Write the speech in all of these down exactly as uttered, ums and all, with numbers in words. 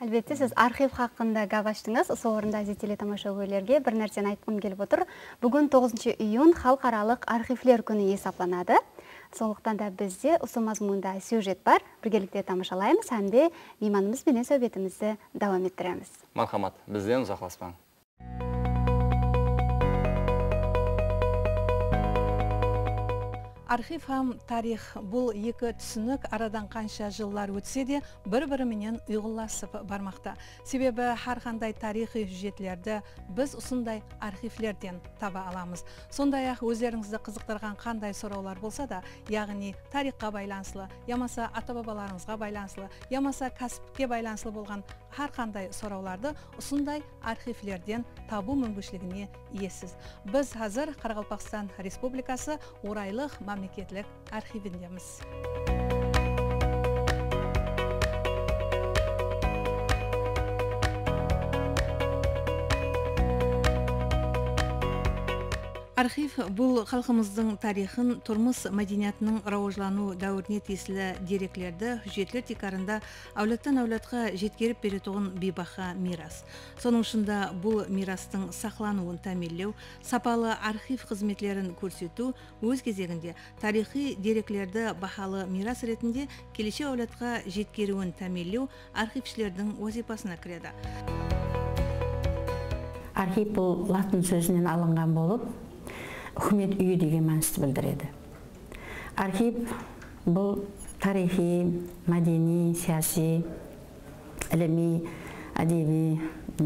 Әлбетте, сіз архив хақында гап аштыңыз. Сол орында азиз телетамаша көрермендерге бір нәрсені айтқым келіп отыр. Бүгін тоғызыншы июнь халықаралық архивлер күні есептелінеді. Сондықтан да бізде осы мазмұнда сюжет бар. Біргелікте тамашалаймыз, һәм де мейманымыз менен сөhбетімізді давам еттіреміз. Мархамат, бізден ұзақласпаң. Архив һәм тарих бұл екі түсінік арадан қанша жыллар өтсе де бір-бірі менен ұйғыласып бармақта. Себебі har қандай тарихи сюжетлерді біз осындай архивлерден таба аламыз. Сондай-ақ өздеріңізді қызықтырған қандай сұраулар болса да, яғни тарихқа байланысты, ямаса ата-бабаларыңызға байланысты, ямаса кәсіпке байланысты болған har қандай сұрауларды осындай архивлерден табу мүмкіншілігіне иесіз. Біз қазір Қарақалпақстан Республикасы орайлық мемлекеттік архивіндеміз. Архив бұл халқымыздың тарихын, тұрмыс мәдениетінің рауажлану дәуіріне тиесілі деректерді жүзетлер текарында әулеттен әулетқа жеткеріп беретұғын бейбақа мирас. Соның шында бұл мирастың сақлануын тәмелеу, сапалы архив қызметлерін көрсету өз кезегінде тарихи деректерді бахалы мирас ретінде келешек әулетқа жеткеруін тәмелеу архившілердің вазипасына кіреді. Архив бұл латын сөзінен алынған болып, үкімет үйі деген мәністі білдіреді. Архив бұл тарихи, мәдени, саяси, іліми, әдеби,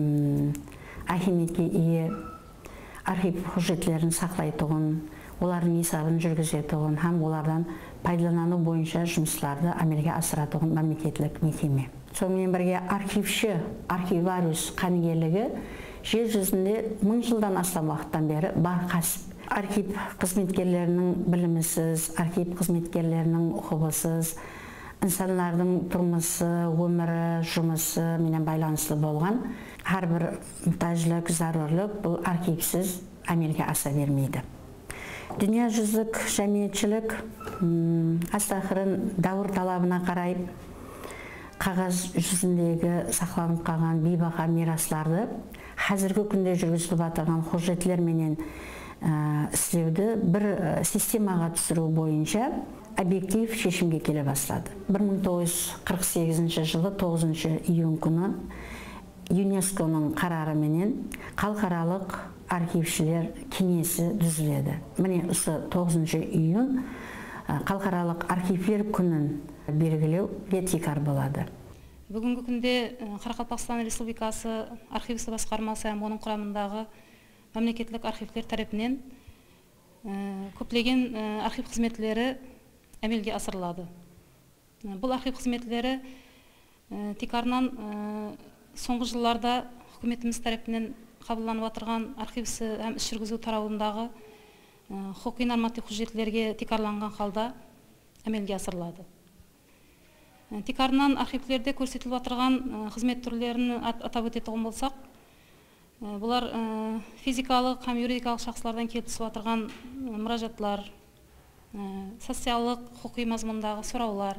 ахиметке ие архив құжетлерін сақлайтұғын, олардың есабын жүргізетұғын, һәм олардан пайдалану бойынша жұмысларды әмелге асыратұғын мемлекеттік мекеме. Сонымен бірге архивші, архивариус қанігерлігі жер жүзінде мың жылдан астам уақыттан бері бар кәсіп. Архив қызметкерлерінің білімісіз, архив қызметкерлерінің ұқыбысыз, инсандардың тұрмысы, өмірі, жұмысы менен байланысты болған әрбір мұқтажлық, зарурлық бұл архивсіз әмелге аса бермейді. Дүния жүзілік жәмиетшілік астақырын дәуір талабына қарай қағаз жүзіндегі сақланып қалған бейбақа мирасларды қазіргі күнде жүргізіліп жатырған құжетлер менен істеуді бір системаға түсіру бойынша объектив шешімге келе бастады. бір мың тоғыз жүз қырық сегізінші жылы тоғызыншы июнь күні ЮНЕСКО-ның қарары менен халықаралық архившілер кеңесі түзіледі. Міне осы тоғызыншы июнь халықаралық архивлер күнін белгілеу ретикар болады. Бүгінгі күнде Қарақалпақстан Республикасы архивісі басқармасы һәм оның құрамындағы мемлекеттік архивлер тарапынан көптеген архив қызметлері әмелге асырылады. Бұл архив қызметлері текарынан соңғы жылларда үкіметіміз тарапынан қабылданып отырған архивісі һәм іс жүргізу тарауындағы құқықтық норматив құжеттерге текарланған қалда әмелге асырылады. Текарынан архивлерде көрсетіліп отырған қызмет түрлерін атап өтетін болсақ, бұлар физикалық һәм юридикалық шақсылардан келіп түсіп отырған мұражатлар, социалдық, құқықтық мазмұндағы сұраулар,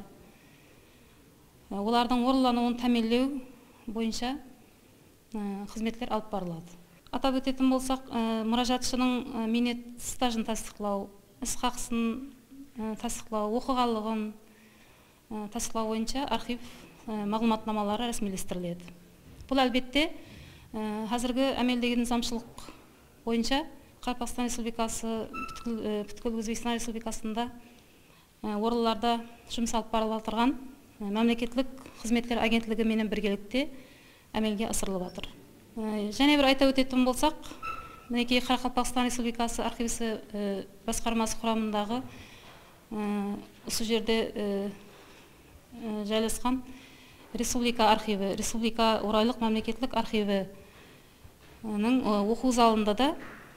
олардың орындалуын тәмелеу бойынша қызметтер алып барылады. Атап өтетін болсақ, мұражатшының минет стажын тасдиқлау, іс хақысын тасдиқлау, оқығанлығын тасдиқлау бойынша архив мағлұматнамалары рәсмилестіріледі. Бұл әлбетте қазіргі әмелдегі низамшылық бойынша Қарақалпақстан Республикасы, бүткіл Өзбекстан Республикасында орындарда жұмыс алып барылып отырған мемлекеттік қызметтер агентлігі менен біргелікте әмелге асырылып жатыр. Және бір айта өтетін болсақ, мінекей Қарақалпақстан Республикасы архивісі басқармасы құрамындағы осы жерде жайласқан Республика архиві, Республика орайлық мемлекеттік архиві оқу залында да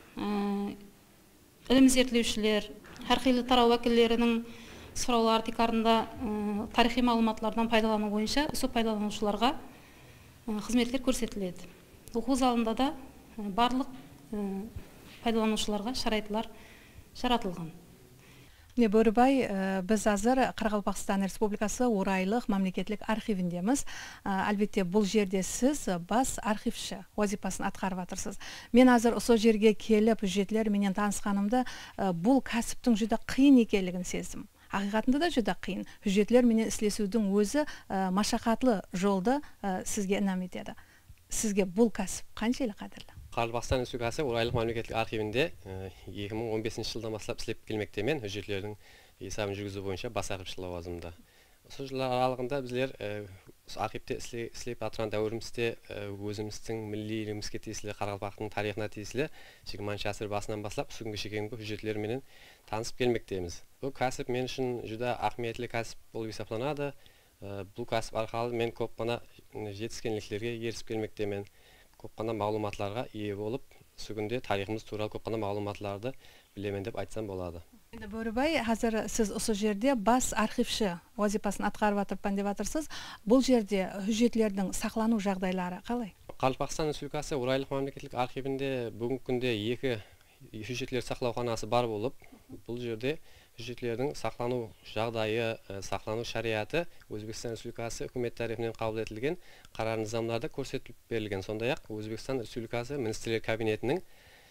ілім зерттеушілер, әрқилы тарау уәкілдерінің сұраулары текарында тарихи мағлұматлардан пайдалану бойынша осы пайдаланушыларға қызметтер көрсетіледі. Оқу залында да барлық пайдаланушыларға шарайтлар жаратылған. Бөрібай, біз азыр Қарақалпақстан Республикасы Орайлық мемлекеттік архивіндеміз. Әлбетте, бұл жерде сіз бас архивші вазипасын атқарып атырсыз. Мен азыр осы жерге келіп, жүзетлер менен танысқанымда бұл кәсіптің жүді қиын екенлігін сездім. Ақиқатында да жүді қиын. Жүзетлер менен іслесудің өзі машақатлы жолды сізге інам етеді. Сізге бұл кәсіп қаншайлы қадірлі? Қарақалпақстан Республикасы Орайлық мемлекеттік архивінде екі мың он бесінші жылдан бастап істеп келмектемен hücretlerin есабын жүргізу бойынша бас архивші лауазымында. Осы жылдар аралығында біздер архивте істеп атырған дәуірімізде өзіміздің миллилігімізге тиесілі Қарақалпақтың тарихына тиесілі жиырманыншы ғасыр басынан бастап бүгінгі шегенгі hücretlerменен танысып келмектеміз. Бұл кәсіп мен үшін жүдә ахметлі кәсіп болып есептелінеді. Бұл кәсіп арқылы мен көп қана жетіскенліктерге ерісіп келмектемен. Көп қана мағлұматларға ие болып, сүгінде тарихымыз туралы көп қана мағлұматларды білемен деп айтсам болады. Енді Бөрібай, қазір сіз осы жерде бас архивші вазипасын атқарып атырпан деп атырсыз. Бұл жерде hücretlerдің сақлану жағдайлары қалай? Қарақалпақстан Республикасы Орайлық мемлекеттік архивінде бүгінгі күнде екі hücretler сақлауханасы бар болып, бұл жерде hücretlerдің сақлану жағдайы, сақлану шариаты Өзбекстан Республикасы үкімет тарапынан қабыл етілген қарар низамларда көрсетіліп берілген. Сондай-ақ Өзбекстан Республикасы Министрлер кабинетінің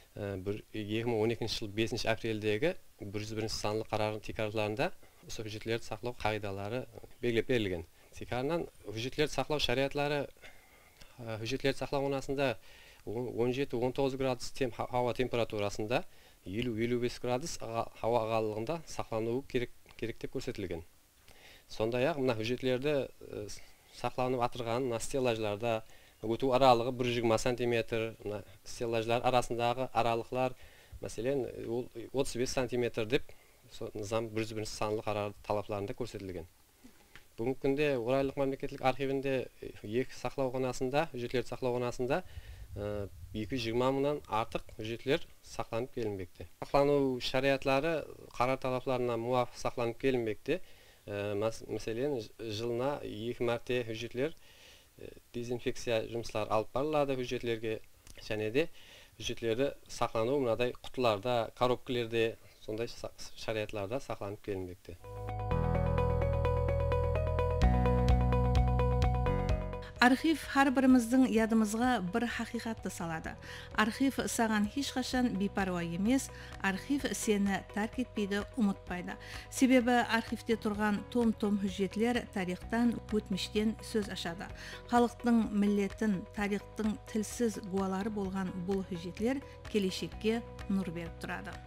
екі мың он екінші жыл бесінші апрелдегі бір жүз бірінші санлы қарардың тикарларында осы hücretlerді сақлау қағидалары белгілеп берілген. Тикарынан hücretlerді сақлау шариатлары hücretlerді сақлау орнасында он жеті он тоғыз градус ауа температурасында елу елу бес градус ауа ағалығында сақлануы керек деп көрсетілген. Сондай-ақ мына hücretlerді сақланып атырған стеллажларда өту аралығы бір жүз жиырма сантиметр, стеллажлар арасындағы аралықлар мәселен отыз бес сантиметр деп низам бір жүз бірінші санлы қарар талапларында көрсетілген. Бүгінгі күнде Орайлық мемлекеттік архивінде екі сақлау қонасында, hücretlerді сақлау қонасында екі жүз жиырма мыңнан артық hücretler сақланып келінбекте. Сақлану шариатлары қарар талапларына муафық сақланып келінбекте. Мәселен, жылына екі мәрте hücretler дезинфекция жұмыстары алып барылады hücretlerге, және де hücretlerді сақлану мынадай құтыларда, коробкалерде, сондай шариатларда сақланып келінбекте. Архив har біріміздің ядымызға бір хақиқатты салады. Архив саған ешқашан бейпаруа емес, архив сені тәрк етпейді, ұмытпайды. Себебі архивте тұрған том-том hücretler тарихтан, өтміштен сөз ашады. Халықтың миллетін, тарихтың тілсіз гуалары болған бұл hücretler келешекке нұр беріп тұрады.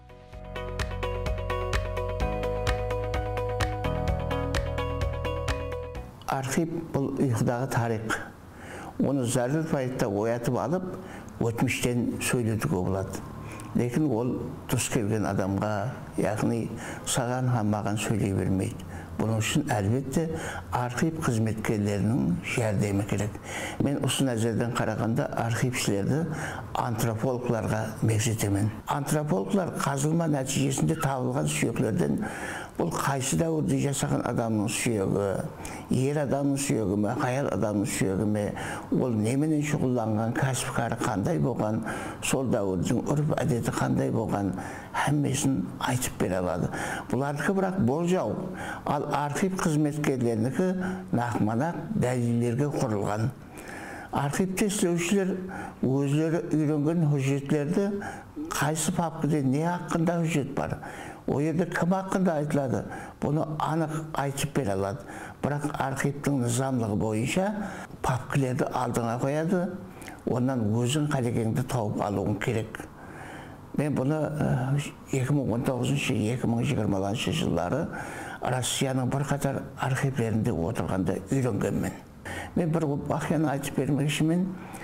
Архив бұл ұйқыдағы тарих. Оны зарur пайтта оятып алып, өтміштен сөйлетуге болады. Лекін ол тұс келген адамға, яғни саған хаммаған сөйлей бермейді. Бұның үшін әлбетте архив қызметкерлерінің жәрдемі керек. Мен осы нәзерден қарағанда архившілерді антропологларға мегзетемін. Антропологлар қазылма нәтижесінде табылған сүйектерден бұл қайсы дәуірде жасаған адамның сүйегі, ер адамның сүйегі ме, аял адамның сүйегі ме, ол неменен шұғылданған, кәсіпкары қандай болған, сол дәуірдің үріп әдеті қандай болған, әммесін айтып бере алады. Бұлардікі бірақ болжау, ал архив қызметкерлерінікі нақманақ дәлелдерге құрылған. Архивте істеушілер өзлері үйренген hücretlerді қайсы папкіде не хақында hücret бар, о жерде кім хақында айтылады, бұны анық айтып бере алады. Бірақ архивтің низамлығы бойынша папкілерді алдыңа қояды, онан өзің қалегеңді тауып алуың керек. Мен бұны екі мың он тоғызыншы екі мың жиырмаланшы жылдары Россияның бір қатар архивлерінде отырғанда үйренгенмін. Мен бір бақияны айтып бермекшімін.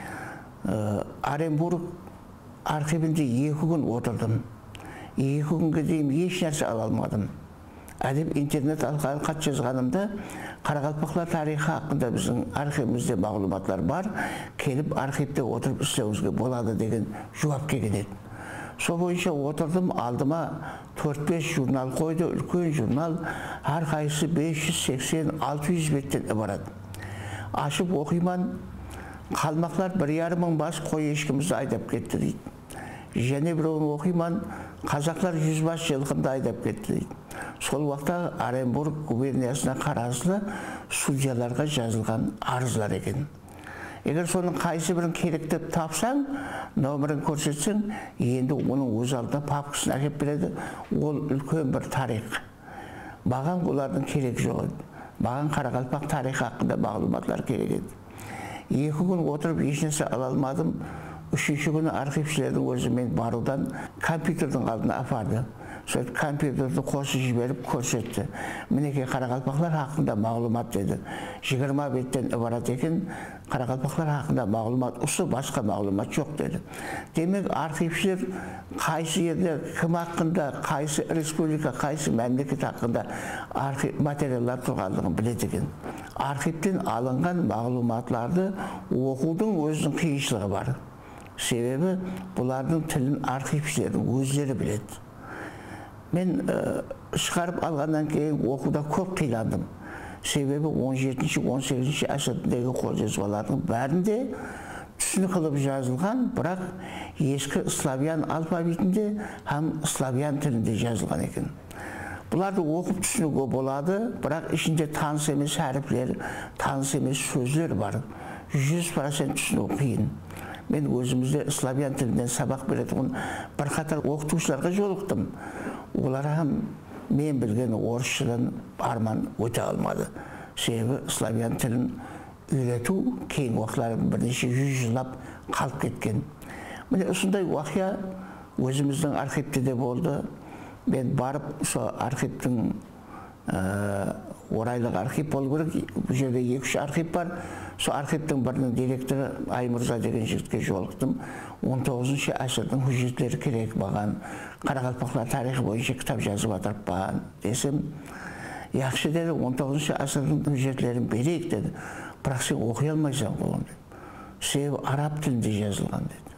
Оренбург архивінде екі күн отырдым. Екі күнге дейін еш нәрсе ала алмадым. Әдеп интернет арқылы хат жазғанымда Қарақалпақлар тарихы хақында біздің архивімізде мағлұматлар бар, келіп архивте отырып істеуіңізге болады деген жауап келген еді. Сол бойынша отырдым, алдыма төрт бес журнал қойды, үлкен журнал, әрқайсысы бес жүз сексен алты жүз беттен ібарат. Ашып оқиман, қалмақлар бір жарым мың бас қой ешкімізді айдап кетті дейді. Және біреуін оқиман, қазақтар жүз бас жылқынды айдап кетті дейді. сол уақытта Оренбург губерниясына қарасты судьяларға жазылған арызлар екен. Егер соның қайсы бірін керек деп тапсаң, нөмірін көрсетсең, енді оның өз алдына папкасын әкеп береді. Ол үлкен бір тарих. Маған олардың керек жоқ еді. Маған Қарақалпақ тарихы хақында мағлұматлар керек еді. Екі күн отырып ешнәрсе ала алмадым. Үшінші күні архившілердің өзі мен барудан компьютердің алдына апарды. Сол компьютерді қосып жіберіп көрсетті. Мінекей Қарақалпақлар хақында мағлұмат деді. жиырма беттен ібарат екен, Қарақалпақлар хақында мағлұмат, осы басқа мағлұмат жоқ деді. Демек архившілер қайсы жерде, кім хақында, қайсы республика, қайсы мемлекет хақында материалдар тұрғандығын біледі екен. Архивтен алынған мағлұматларды оқудың өзінің қиыншылығы бар. Себебі бұлардың тілін архившілердің өздері біледі. Мен шығарып алғаннан кейін оқуда көп қиындадым. Себебі он жетінші он сегізінші ғасырдағы қолжазбалардың бәрінде түсінік қылып жазылған, бірақ ескі славян алфавитінде һәм славян тілінде жазылған екен. Бұларды оқып түсінуге болады, бірақ ішінде таныс емес әріптер, таныс емес сөздер бар. жүз процент түсіну қиын. Мен өзімізде славян тілінен сабақ беретін бірқатар оқытушыларға жолықтым. Олар һәм мен білген орысшадан арман өте алмады. Себебі славян тілін үйрету кейін уақытларын бірнеше жүз жылап қалып кеткен. Міне осындай уақия өзіміздің архивте де болды. Мен барып, сол архивтің орайлық архив болу керек. Бұл жерде екі-үш архив бар. Сол архивтің бірінің директоры Аймырза деген жігітке жолықтым. он тоғызыншы ғасырдың хужетлері керек маған. Қарақалпақлар тарихы бойынша кітап жазып атырып баған десем, яқшы деді, он тоғызыншы ғасырдың хужетлерін берейік деді. Бірақ сен оқи алмайсың қолын деді. Себебі араб тілінде жазылған деді.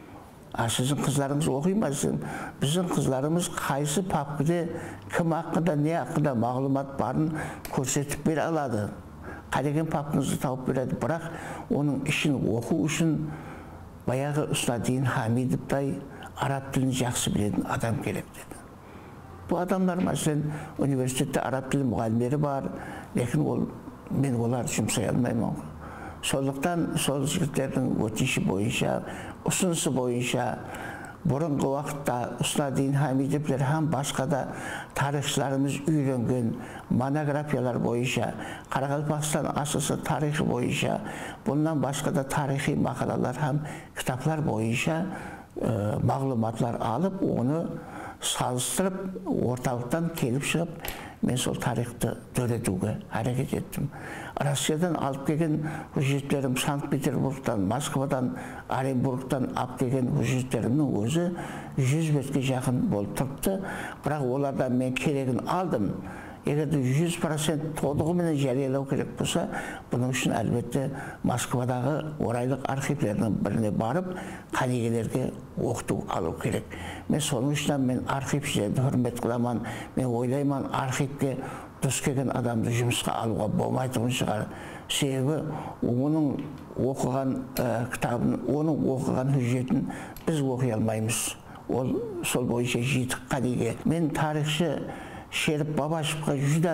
А сіздің қыздарыңыз оқимайсың. Біздің қыздарымыз қайсы папкіде кім хақында, не хақында мағлұмат барын көрсетіп бере алады. Қадеген папкаңызды тауып береді, бірақ оның ішін оқу үшін баяғы Ұснадин Хамидовтай араб тілін жақсы білетін адам керек деді. Бұл адамдар, мәселен, университетте араб тілі мұғалімдері бар, лекін ол, мен оларды жұмсай алмаймын. Сондықтан сол жігіттердің өтініші бойынша, ұсынысы бойынша, бұрынғы уақытта Ұснадин Хамидовлер һәм басқа да тарихшыларымыз үйренген монографиялар бойынша, Қарақалпақстан асысы тарихы бойынша, бұнdan басқа да тарихи мақалалар һәм кітаплар бойынша мағлұматлар алып, оны салыстырып, орталықтан келіп шығып, мен сол тарихты дөретуге әрекет еттім. Россиядан алып келген хужеттерім Санкт-Петербургтан, Москвадан, Оренбургтан алып келген хужеттерімнің өзі жүз бетке жақын болып тұрыпты. Бірақ олардан мен керегін алдым. Егер жүз процент толығымен жариялау керек болса, бұның үшін әлбетте Москвадағы орайлық архивлерінің біріне барып, қанегелерге оқыту алу керек. Мен соның үшін мен архившілерді hürmet қыламан, мен ойлайман архивке дұрыс келген адамды жұмысқа алуға болмайтынын шығар. Себебі оның оқыған кітабын, оның оқыған hüjjетін біз оқи алмаймыз. Ол сол бойынша жетік қанеге. Мен тарихшы Шеріп Бабашевқа жүзді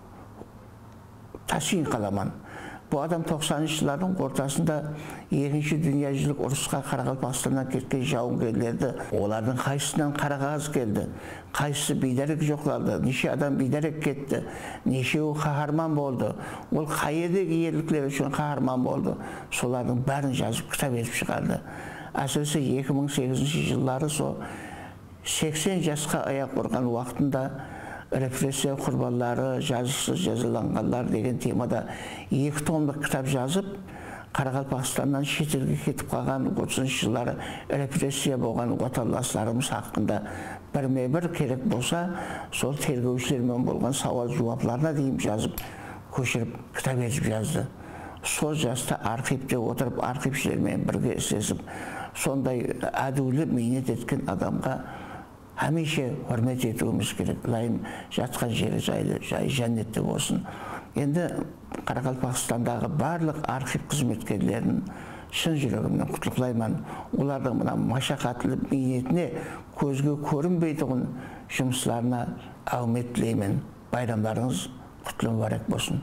тасиын қаламан. Бұл адам тоқсаныншы жылдардың ортасында екінші дүниежүзілік ұрысқа Қарақалпақстаннан кеткен жауынгерлерді, олардың қайсысынан қарағаз келді, қайсысы бейдерек жоқлады, неше адам бейдерек кетті, нешеуі қаһарман болды, ол қай елдегі ерліктер үшін қаһарман болды, солардың бәрін жазып кітап етіп шығарды. Әсіресе екі мың сегізінші жылдары сол сексен жасқа аяқ ұрған уақытында репрессия құрбандары, жазықсыз жазаланғандар деген темада екі томдық кітап жазып, Қарақалпақстаннан шетелге кетіп қалған отызыншы жылдары репрессия болған отандастарымыз хақында бірме-бір керек болса, сол тергеушілермен болған сауал жауаптарына дейін жазып, көшіріп кітап етіп жазды. Сол жаста архивте отырып, архившілермен бірге істесіп, сондай әділі мейнет еткен адамға Həmişə hürmet etуіміз керек. Лайым жатқан жері жайлы, жай жәннетті болсын. Енді Қарақалпақстандағы барлық архив қызметкерлерін шын жүрегімнен құттықтаймын. Олардың мына машақатлы ниетіне көзге көрінбейтін жұмыстарына рахмет тілеймін. Байрамдарыңыз құтлы мүбәрәк болсын.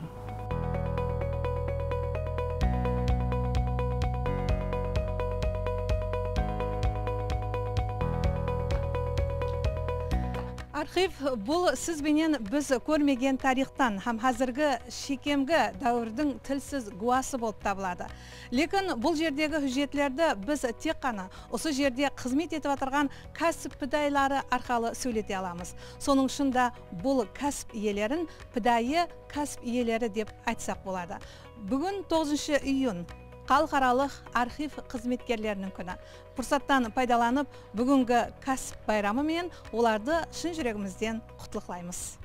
Архив бұл сіз бенен біз көрмеген тарихтан һәм қазіргі шекемгі дәуірдің тілсіз гуасы болып табылады. Лекін бұл жердегі хүжетлерді біз тек қана осы жерде қызмет етіп атырған кәсіп підайлары арқалы сөйлете аламыз. Соның шында бұл кәсіп иелерін підайы кәсіп иелері деп айтсақ болады. Бүгін тоғызыншы июнь халықаралық архив қызметкерлерінің күні. Фұрсаттан пайдаланып, бүгінгі кәсіп байрамы мен оларды шын жүрегімізден құттықтаймыз.